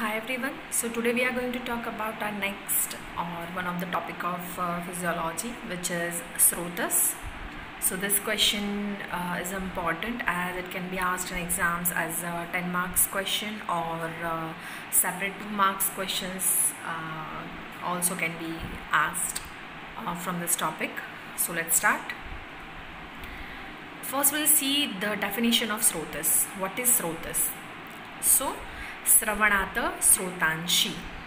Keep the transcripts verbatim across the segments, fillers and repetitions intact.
Hi everyone. So today we are going to talk about our next or one of the topic of uh, physiology, which is Srotas. So this question uh, is important as it can be asked in exams as a ten marks question or uh, separate two marks questions uh, also can be asked uh, from this topic. So let's start. First we'll see the definition of Srotas. What is Srotas? So श्रवणात स्रोतांशी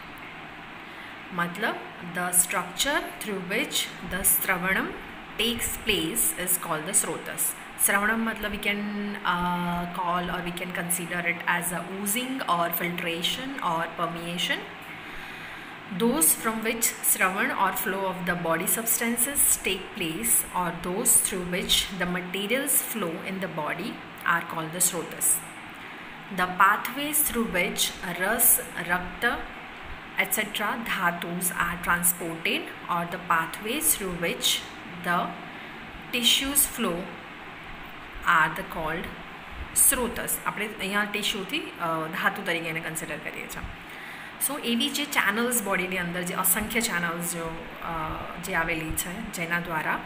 मतलब the structure through which the श्रवणम takes place is called the Srotas. श्रवणम मतलब we can uh, call or we can consider it as a oozing or filtration or permeation. Those from which Shravan or flow of the body substances take place or those through which the materials flow in the body are called the Srotas. The pathways through which ras, rakta, et cetera dhatus are transported or the pathways through which the tissues flow are the called સ્રોતસ. આપણે અહીંયા ટિશ્યુથી ધાતુ તરીકે એને consider કરીએ છીએ. સો એવી જે channels બોડીની અંદર જે અસંખ્ય ચેનલ્સ જો જે આવેલી છે જેના દ્વારા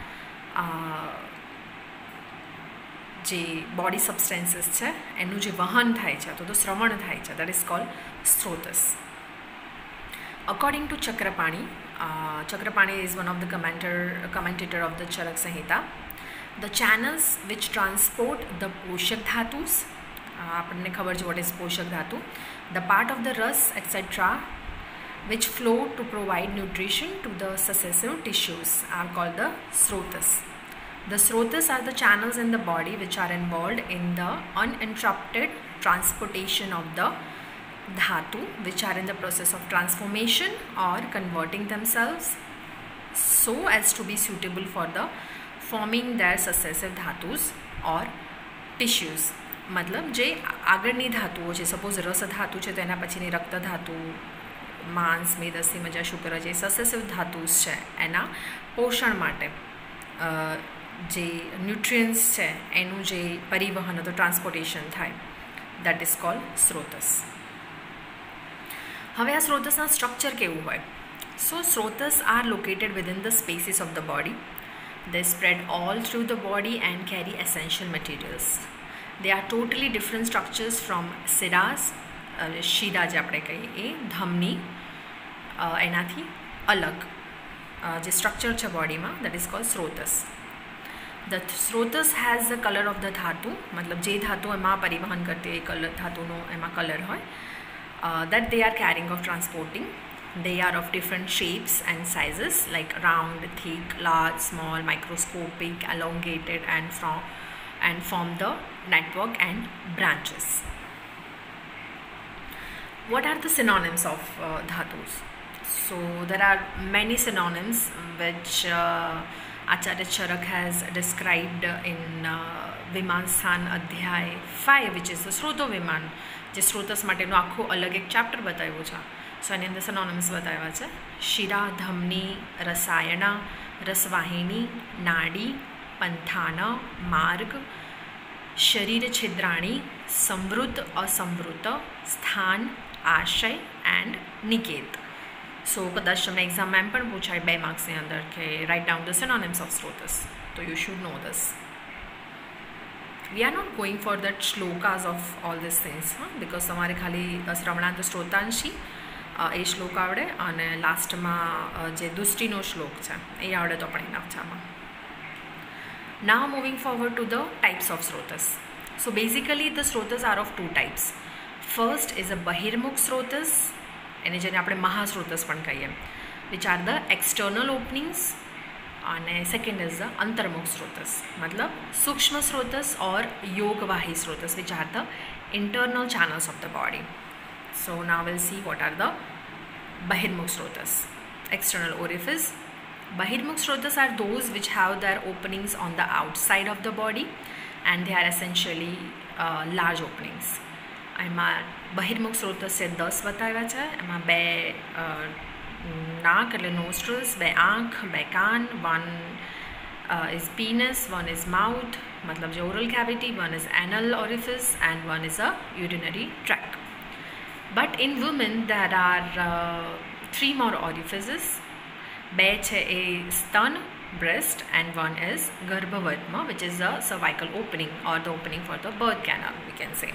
જે બોડી સબસ્ટેન્સીસ છે એનું જે વહન થાય છે તો તો શ્રવણ થાય છે that is called srotas. According to Chakrapani, Chakrapani is one of the commenter commentator of the Charaka Samhita. The channels which transport the poshak dhatus, આપણને ખબર છે what is poshak dhatu, the part of the rasa etcetera which flow to provide nutrition to the successive tissues are called the srotas. The srotas are the channels in the body which are involved in the uninterrupted transportation of the dhatu which are in the process of transformation or converting themselves so as to be suitable for the forming their successive dhatus or tissues. मतलब जे આગળની ધાતુઓ છે, suppose રસ ધાતુ છે તો એના પછીની રક્ત ધાતુ, માંસ, મેદ, અસ્થિ, મજ્જા, શુક્ર જે સસેસિવ ધાતુસ છે એના પોષણ માટે જે ન્યુટ્રિયન્ટ્સ છે એનું જે પરિવહન અથવા ટ્રાન્સપોર્ટેશન થાય દેટ ઇઝ કોલ્ડ સ્રોતસ. હવે આ સ્રોતસના સ્ટ્રક્ચર કેવું હોય? So srotas are located within the spaces of the body. They spread all through the body and carry essential materials. They are totally different structures from siras, shira જે આપણે કહીએ એ ધમની, એનાથી અલગ જે સ્ટ્રક્ચર છે બોડીમાં that is called srotas. The srotas has the colour of the dhatu, મતલબ જે ધાતુ એમાં પરિવહન કરતી એ કલર ધાતુનો એમાં કલર હોય that they are carrying of transporting. They are of different shapes and sizes like round, thick, large, small, microscopic, elongated and from and form the network and branches. What are the synonyms of uh, dhatus? So there are many synonyms which uh, Acharya Charak has described in uh, Viman Sthan Adhyay five, which is the Sroto Viman. જે સ્રોતસ માટેનું આખું અલગ એક chapter બતાવ્યું છે. સો એની અંદર synonyms બતાવ્યા છે. શિરા, ધમની, રસાયણ, રસવાહિની, નાડી, પંથાન, માર્ગ, શરીર છિદ્રાણી, સંવૃત, અસંવૃત, સ્થાન, આશય એન્ડ નિકેત. સો કદાચ તમને એક્ઝામમાં એમ પણ પૂછાય બે માર્ક્સની અંદર કે write down the synonyms of srotas, તો you should know this. We are not going for that shlokas of all these things, huh? because તમારે ખાલી શ્રવણાંત સ્ત્રોતાંશી એ શ્લોક આવડે અને લાસ્ટમાં જે દુષ્ટિનો શ્લોક છે એ આવડે તો પણ ઇનફ છે આમાં. Now moving forward to the types of srotas. So basically the srotas are of two types. First is a bahirmukh srotas, એને જેને આપણે મહાસ્રોતસ પણ કહીએ, which are the external openings, અને second is the antarmukha srotas મતલબ sukshma srotas or yogavahi srotas which are the internal channels of the body. So now will see what are the bahirmukha srotas. External orifice. Bahirmukha srotas are those which have their openings on the outside of the body and they are essentially large openings. એમાં બહિર્મુખ સ્રોતસ છે દસ બતાવ્યા છે. એમાં બે નાક એટલે નોસ્ટ્રલ્સ, બે આંખ, બે કાન, one is penis, one is mouth મતલબ જે oral cavity, one is anal orifice and one is a urinary tract. But in women there are three more orifices. બે છે એ સ્તન, breast, and one is Garbhavatma, which is the cervical opening or the opening for the birth canal, we can say.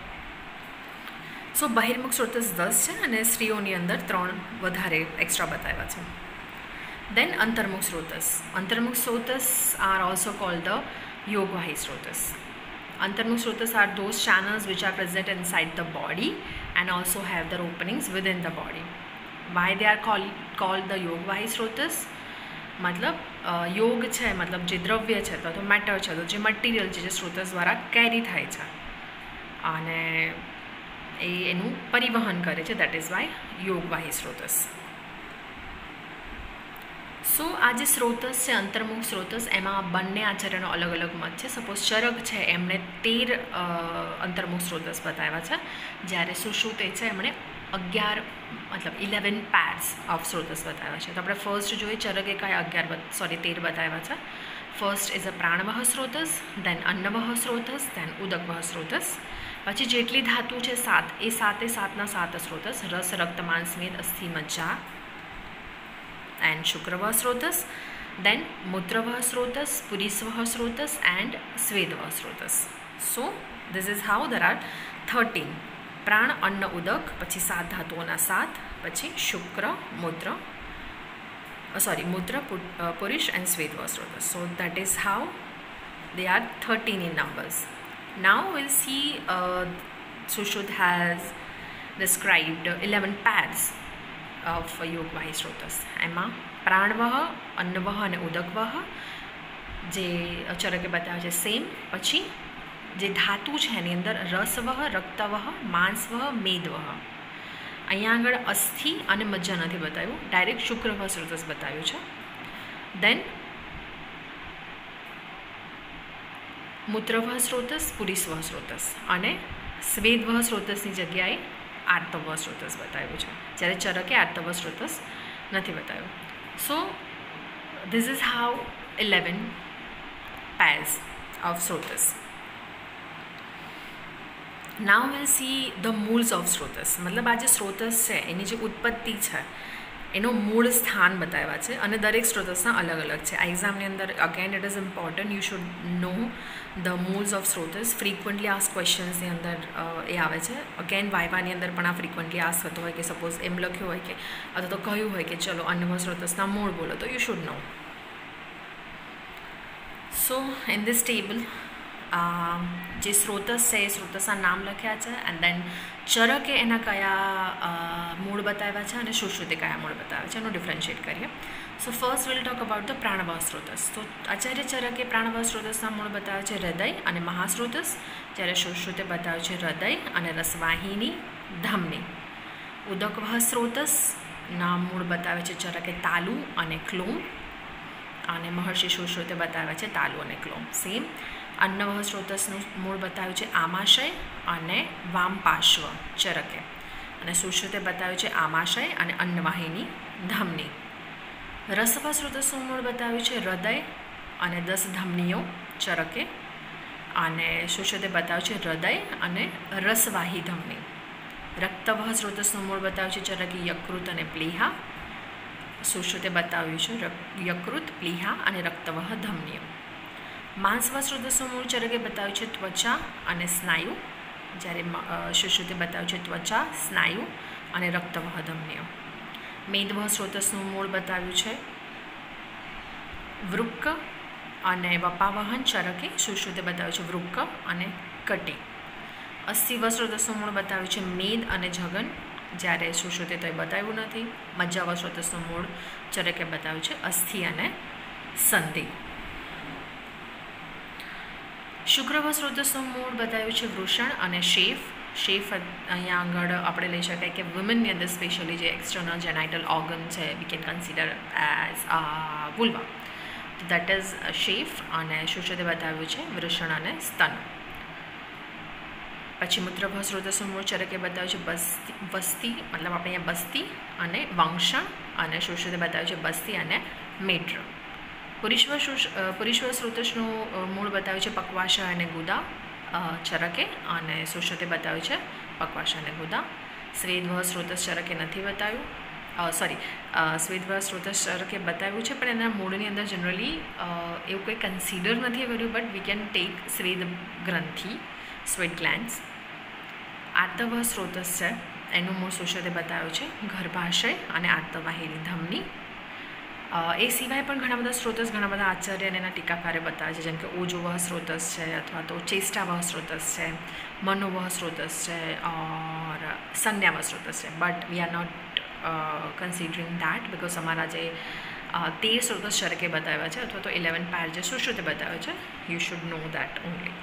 સો બહિર્મુખ સ્રોતસ દસ છે અને સ્ત્રીઓની અંદર ત્રણ વધારે એક્સ્ટ્રા બતાવ્યા છે. Then antarmukha srotas. Antarmukha srotas are also called the yogavahi srotas. Antarmukha srotas are those channels which are present inside the body and also have their openings within the body. Why they are called called the yogavahi srotas? મતલબ યોગ છે, મતલબ જે દ્રવ્ય છે તો મેટર છે, તો જે મટીરિયલ છે જે સ્રોતસ દ્વારા કેરી થાય છે અને એ એનું પરિવહન કરે છે, that is why yogavahi srotas. So આ જે સ્રોતસ છે અંતર્મુખ સ્રોતસ, એમાં બંને આચાર્યનો અલગ અલગ મત છે. સપોઝ ચરક છે એમણે તેર અંતર્મુખ સ્રોતસ બતાવ્યા છે, જ્યારે સુશ્રુતે છે એમણે અગિયાર મતલબ ઇલેવન પેર્સ ઓફ સ્રોતસ બતાવ્યા છે. તો આપણે ફર્સ્ટ જોઈએ ચરકે કયા અગિયાર સોરી તેર બતાવ્યા છે. First is a pranavaha srotas, then annavaha srotas, then udakavaha srotas. પછી જેટલી ધાતુ છે સાત, એ સાતે સાતના સાત સ્રોતસ: રસ, રક્ત, માંસ, મેદ, અસ્થિ, મજ્જા and shukravaha srotas. Then mutravaha srotas, purishavaha srotas and swedavaha srotas. So this is how there are thirteen: પ્રાણ, અન્ન, ઉદક, પછી સાત ધાતુઓના સાત, પછી શુક્ર, મૂત્ર સોરી મૂત્ર, પુરુષ and swedavaha srotas. So that is how they are thirteen in numbers. Now we'll see uh, Sushruta has described eleven pairs of yogavahi srotas. એમાં પ્રાણવહ, અન્નવહ અને ઉદકવહ જે ચરકે બતાવે છે સેમ. પછી જે ધાતુ છે એની અંદર રસવહ, રક્તવહ, માંસવહ, મેદવહ. અહીંયા આગળ અસ્થિ અને મજ્જા નથી બતાવ્યું, ડાયરેક્ટ શુક્રવહ સ્રોતસ બતાવ્યું છે. દેન મૂત્રવહ સ્રોતસ, પુરીસ્વહ સ્રોતસ અને સ્વેદવહ સ્રોતસની જગ્યાએ આર્તવહ સ્રોતસ બતાવ્યું છે, જ્યારે ચરકે આર્તવહ સ્રોતસ નથી બતાવ્યું. So this is how eleven pairs of srotas. Now will see the mulas of srotas. મતલબ આ જે સ્રોતસ છે એની જે ઉત્પત્તિ છે એનું મૂળ સ્થાન બતાવ્યા છે અને દરેક સ્રોતસના અલગ અલગ છે. આ એક્ઝામની અંદર again it is important you should know the mulas of srotas. Frequently asked ક્વેશ્ચન્સની અંદર એ આવે છે. અગેન વાયવાની અંદર પણ આ ફ્રીક્વન્ટલી આસ્ક થતો હોય કે સપોઝ એમ લખ્યું હોય કે અથવા તો કહ્યું હોય કે ચલો અન્નવહ સ્રોતસના મૂળ બોલો, તો you should know. So in this table જે સ્રોતસ છે એ સ્રોતસના નામ લખ્યા છે એન્ડ દેન ચરકે એના કયા મૂળ બતાવ્યા છે અને સુશ્રુતે કયા મૂળ બતાવ્યા છે એનું ડિફરન્શિએટ કરીએ. So first will talk about the pranavaha srotas. તો આચાર્ય ચરકે પ્રાણવહ સ્રોતસના મૂળ બતાવ્યા છે હૃદય અને મહાસ્રોતસ, જ્યારે સુશ્રુતે બતાવ્યું છે હૃદય અને રસવાહિની, ધમની. ઉદકવહ સ્રોતસના મૂળ બતાવે છે ચરકે તાલુ અને ક્લોમ, અને મહર્ષિ સુશ્રુતે બતાવ્યા છે તાલુ અને ક્લોમ સેમ. અન્નવહ સ્રોતસનું મૂળ બતાવ્યું છે આમાશય અને વામપાર્શ્વ ચરકે, અને સુશ્રુતે બતાવ્યું છે આમાશય અને અન્નવાહિની, ધમની. રસવહ સ્રોતસનું મૂળ બતાવ્યું છે હૃદય અને દસ ધમનીઓ ચરકે, અને સુશ્રુતે બતાવ્યું છે હૃદય અને રસવાહી ધમની. રક્તવહ સ્રોતસનું મૂળ બતાવ્યું છે ચરકે યકૃત અને પ્લીહા, સુશ્રુતે બતાવ્યું છે યકૃત, પ્લીહા અને રક્તવહ ધમનીઓ. માંસવહ સ્રોતસનું મૂળ ચરકે બતાવ્યું છે ત્વચા અને સ્નાયુ, જ્યારે સુશ્રુતે બતાવ્યું છે ત્વચા, સ્નાયુ અને રક્તવહ ધમનીઓ. મેદવહ સ્રોતસનું મૂળ બતાવ્યું છે વૃક્ક અને વપાવહન ચરકે, સુશ્રુતે બતાવ્યું છે વૃક્ક અને કટી. અસ્થિવહ સ્રોતસનું મૂળ બતાવ્યું છે મેદ અને જગન, જ્યારે સુશ્રુતે તો એ બતાવ્યું નથી. મજ્જાવહ સ્રોતસનું મૂળ ચરકે બતાવ્યું છે અસ્થિ અને સંધિ. શુક્રવહ સ્રોતસનું મૂળ બતાવ્યું છે વૃષણ અને શેફ. શેફ અહીંયા આગળ આપણે લઈ શકાય કે વુમેનની અંદર સ્પેશિયલી જે એક્સટર્નલ જેનાઇટલ ઓર્ગન છે we can consider as vulva, તો દેટ ઇઝ શેફ, અને સુશ્રુતે બતાવ્યું છે વૃષણ અને સ્તન. પછી મૂત્રવહ સ્રોતસનું મૂળ ચરકે બતાવ્યું છે બસ્તી વસ્તી મતલબ આપણે અહીંયા બસ્તી અને વંશણ, અને સુશ્રુતે બતાવ્યું છે બસ્તી અને મેઢ્ર. પુરીશ્વ પુરીશ્વ સ્રોતસનું મૂળ બતાવ્યું છે પક્વાશય અને ગુદા ચરકે, અને સુશ્રુતે બતાવ્યું છે પક્વાશય અને ગુદા. સ્વેદવહ સ્રોતસ ચરકે નથી બતાવ્યું, સોરી સ્વેદવહ સ્રોતસ ચરકે બતાવ્યું છે, પણ એના મૂળની અંદર જનરલી એવું કંઈ કન્સિડર નથી કર્યું, but we can take sweda granthi, sweat glands. આર્તવહ સ્રોતસ છે, એનું મૂળ શું છે તે બતાવ્યું છે, ગર્ભાશય અને આર્તવાહિની ધમની. એ સિવાય પણ ઘણા બધા સ્રોતસ ઘણા બધા આચાર્ય અને એના ટીકાકારે બતાવે છે, જેમ કે ઓજોવહ સ્રોતસ છે, અથવા તો ચેષ્ટાવહ સ્રોતસ છે, મનોવહ સ્રોતસ છે, ઓર સંજ્ઞાવહ સ્રોતસ છે. But we are not considering that because અમારા જે તેર સ્રોતસ ચરકે બતાવ્યા છે, અથવા તો ઇલેવન પાર જે સુશ્રુતે બતાવ્યો છે, you should know that only.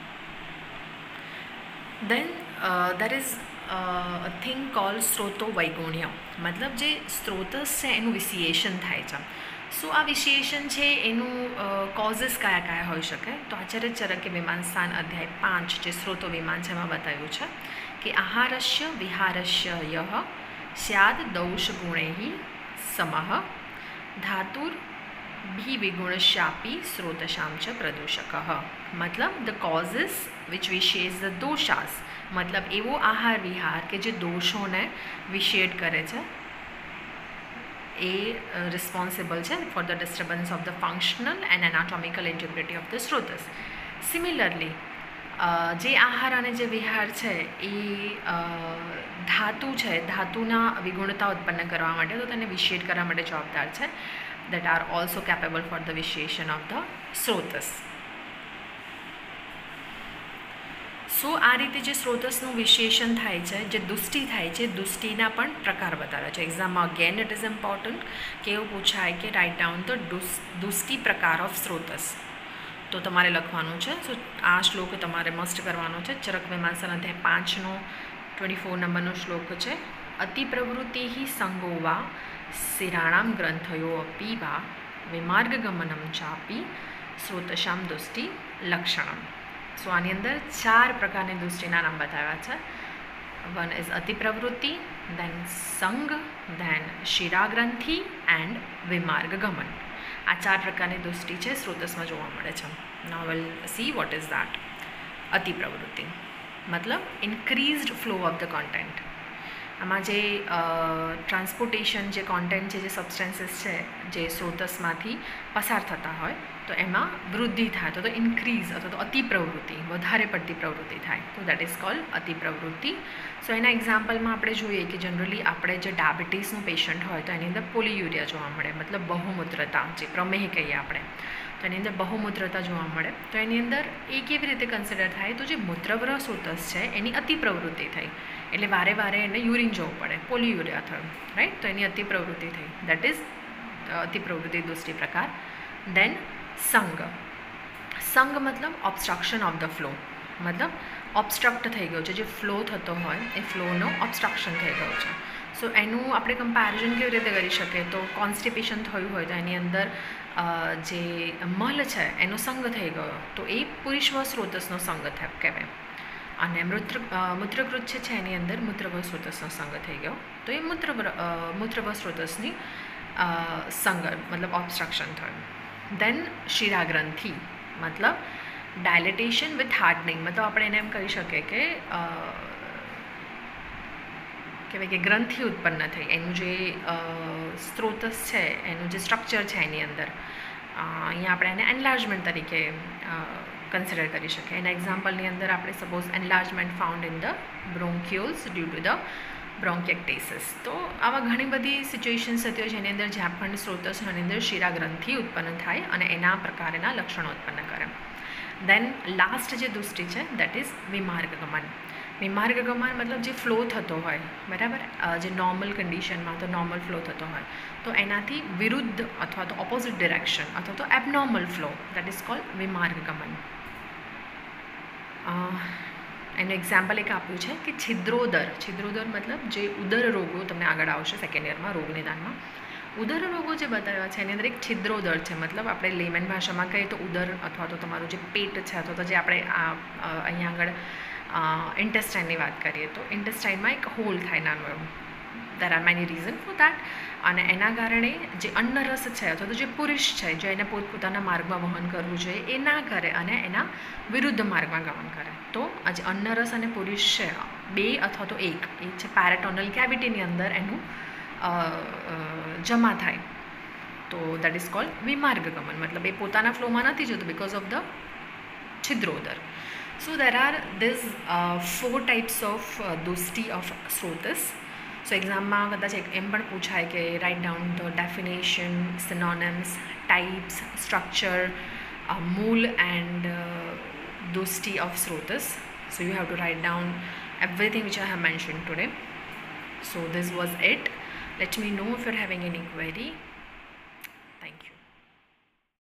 Then there is a thing call sroto vaigunya, મતલબ જે સ્ત્રોતસ છે એનું વિશિએશન થાય છે. સો આ વિશેષણ છે એનું કોઝિસ કયા કયા હોઈ શકે, તો આચાર્ય ચરકે મીમાંસાન અધ્યાય પાંચ જે સ્ત્રોતો વિમાન છે એમાં બતાવ્યું છે કે આહારસ્ય વિહારસ્ય યહ સ્યાદ દૌષ ગુણૈ સમઃ ધાતુર ભી વિગુણશ્યાપી સ્રોતશામ ચ પ્રદૂષક. મતલબ ધ કોઝિસ વિચ વિશેષ ધ દોષાસ, મતલબ એવો આહાર વિહાર કે જે દોષોને વિશેષ કરે છે, એ રિસ્પોન્સિબલ છે for the disturbance of the functional and anatomical integrity of the srotas. Similarly જે આહાર અને જે વિહાર છે એ ધાતુ છે, ધાતુના વિગુણતા ઉત્પન્ન કરવા માટે, તો તેને વિશેષ કરવા માટે જવાબદાર છે, that are also capable for the vitiation of the સ્રોતસ. So આ રીતે જે સ્રોતસનું વિશેષણ થાય છે, જે દુષ્ટિ થાય છે, દુષ્ટિના પણ પ્રકાર બતાવે છે. એક્ઝામમાં અગેન ઇટ ઇઝ ઇમ્પોર્ટન્ટ કે એવું પૂછાય કે રાઇટ ડાઉન ધ દુષ્ટિ પ્રકાર ઓફ સ્રોતસ, તો તમારે લખવાનું છે. સો આ શ્લોક તમારે મસ્ટ કરવાનો છે. ચરક મીમાંસન અધ્યાય પાંચનો ટ્વેન્ટી ફોર નંબરનો શ્લોક છે. અતિ પ્રવૃત્તિ સંગો વા શિરાણામ ગ્રંથયો અપી વા વિમાર્ગગમનમ ચાપી સ્રોતશામ દુષ્ટિ લક્ષણમ. સો આની અંદર ચાર પ્રકારની દુષ્ટિના નામ બતાવ્યા છે. વન ઇઝ અતિ પ્રવૃત્તિ, દેન સંગ, દેન શિરાગ્રંથિ એન્ડ વિમાર્ગગમન. આ ચાર પ્રકારની દુષ્ટિ છે સ્રોતસમાં જોવા મળે છે. Now will see what is that. અતિ પ્રવૃત્તિ મતલબ increased flow of the content. આમાં જે ટ્રાન્સપોર્ટેશન જે કોન્ટેન્ટ છે, જે સબસ્ટેન્સીસ છે જે સ્રોતસમાંથી પસાર થતા હોય, તો એમાં વૃદ્ધિ થાય, તો તો ઇન્ક્રીઝ અથવા તો અતિ પ્રવૃત્તિ, વધારે પડતી પ્રવૃત્તિ થાય, તો દેટ ઇઝ કોલ્ડ અતિ પ્રવૃત્તિ. સો એના એક્ઝામ્પલમાં આપણે જોઈએ કે જનરલી આપણે જે ડાયાબિટીસનું પેશન્ટ હોય તો એની અંદર પોલીયુરિયા જોવા મળે, મતલબ બહુમૂત્રતા, જે પ્રમેહ કહીએ આપણે, તો એની અંદર બહુમૂત્રતા જોવા મળે. તો એની અંદર એ કેવી રીતે કન્સિડર થાય, તો જે મૂત્રવ્રહ સ્રોતસ છે એની અતિ પ્રવૃત્તિ થઈ, એટલે વારે વારે એને યુરિન જોવું પડે, પોલીયુરિયા થયું, રાઈટ, તો એની અતિ પ્રવૃત્તિ થઈ, દેટ ઇઝ અતિ પ્રવૃત્તિ દુષ્ટિ પ્રકાર. દેન સંગ. સંગ મતલબ ઓબ્સ્ટ્રક્શન ઓફ ધ ફ્લો, મતલબ ઓબ્સ્ટ્રક્ટ થઈ ગયો છે, જે ફ્લો થતો હોય એ ફ્લોનો ઓબ્સ્ટ્રક્શન થઈ ગયો છે. સો એનું આપણે કમ્પેરિઝન કેવી રીતે કરી શકીએ, તો કોન્સ્ટિપેશન થયું હોય તો એની અંદર જે મલ છે એનો સંગ થઈ ગયો, તો એ પુરુષવ સ્રોતસનો સંગ કહેવાય. અને મૂત્ર મૂત્રકૃત છે એની અંદર મૂત્રવ સ્રોતસનો સંગ થઈ ગયો, તો એ મૂત્ર મૂત્રવ સ્રોતસની સંગ મતલબ ઓબ્સ્ટ્રક્શન થયું. દેન શિરાગ્રંથિ મતલબ ડાયલેટેશન વિથ હાર્ડનિંગ, મતલબ આપણે એને એમ કહી શકીએ કે કહેવાય કે ગ્રંથિ ઉત્પન્ન થઈ, એનું જે સ્ત્રોતસ છે, એનું જે સ્ટ્રક્ચર છે એની અંદર, અહીંયા આપણે એને એનલાર્જમેન્ટ તરીકે કન્સિડર કરી શકીએ. એના એક્ઝામ્પલની અંદર આપણે suppose enlargement found in the bronchioles due to the bronchiectasis. તો આવા ઘણી બધી સિચ્યુએશન્સ થતી હોય જેની અંદર જ્યાં પણ સ્રોતસની અંદર શિરાગ્રંથિ ઉત્પન્ન થાય અને એના પ્રકારના લક્ષણો ઉત્પન્ન કરે. દેન લાસ્ટ જે દુષ્ટિ છે દેટ ઇઝ વિમાર્ગગમન. વિમાર્ગગમન મતલબ જે ફ્લો થતો હોય, બરાબર, જે નોર્મલ કન્ડિશનમાં તો નોર્મલ ફ્લો થતો હોય, તો એનાથી વિરુદ્ધ અથવા તો ઓપોઝિટ ડિરેક્શન અથવા તો abnormal flow, that is called vimargagamana. એનું એક્ઝામ્પલ એક આપ્યું છે કે છિદ્રોદર. છિદ્રોદર મતલબ જે ઉદર રોગો તમને આગળ આવશે સેકન્ડ યરમાં રોગ નિદાનમાં. ઉદર રોગો જે બતાવ્યા છે એની અંદર એક છિદ્રોદર છે, મતલબ આપણે લેમન ભાષામાં કહીએ તો ઉદર અથવા તો તમારું જે પેટ છે અથવા તો જે આપણે આ અહીંયા આગળ ઇન્ટેસ્ટાઇનની વાત કરીએ તો ઇન્ટેસ્ટાઇનમાં એક હોલ થાય નાનું એવું. There are many reason for that. અને એના કારણે જે અન્નરસ છે અથવા તો જે પુરુષ છે જો એને પોતપોતાના માર્ગમાં વહન કરવું જોઈએ એ ના કરે અને એના વિરુદ્ધ માર્ગમાં ગમન કરે, તો આ જે અન્નરસ અને પુરુષ છે બે અથવા તો એક એ છે પેરાટોનલ કેવિટીની અંદર એનું જમા થાય, તો દેટ ઇઝ કોલ્ડ વિમાર્ગગમન. મતલબ એ પોતાના ફ્લોમાં નથી જતું because of the chidrodara. So there are these four types of dushti of srotas. So એક્ઝામમાં કદાચ એમ પણ પૂછાય કે write down the definition, synonyms, types, structure, mula and dushti of srotas. So you have to write down everything which I have mentioned today. So this was it. Let me know if you're having any query.